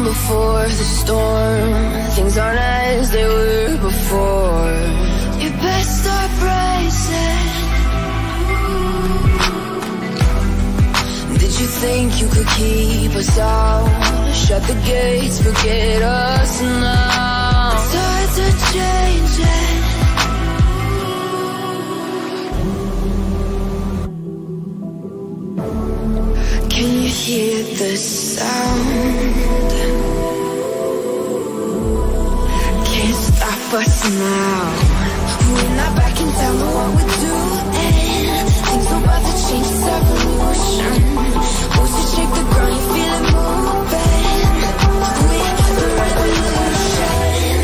before the storm. Things aren't as they were before. You best start bracing. Did you think you could keep us out? Shut the gates, forget us now. Tides are changing. Can you hear the sound? Can't stop us now. We're not backing down on what we're doing. Things are about to change, it's evolution. Voices shake the ground, you feel it moving. We're the revolution.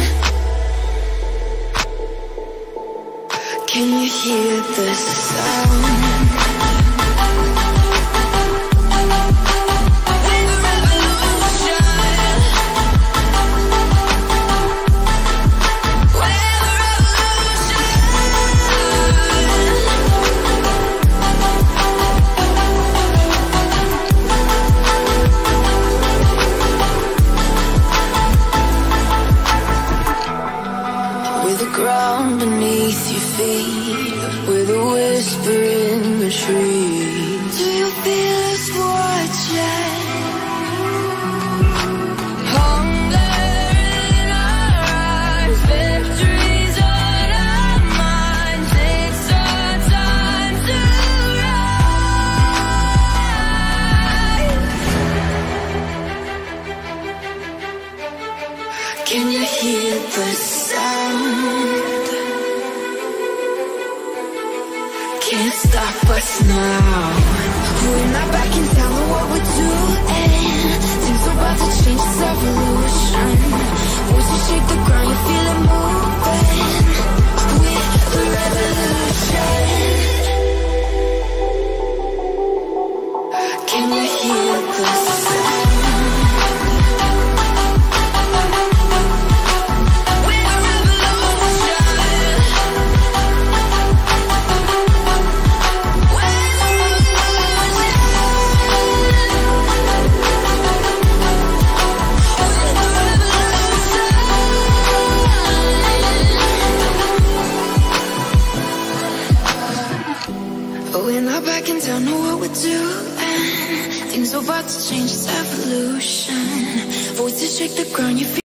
Can you hear the sound? Ground beneath your feet, with a whisper in the trees. Do you feel us watching? Hunger in our eyes, victories on our minds. It's our time to rise. Can you hear the sound? Can't stop us now. We're not backing down on what we're doing. Things are about to change, it's evolution. Voices shake the ground, you feel it moving. We're the revolution. Can you hear the sound? We're not backing down on what we're doing. Things are about to change, it's evolution. Voices shake the ground, you feel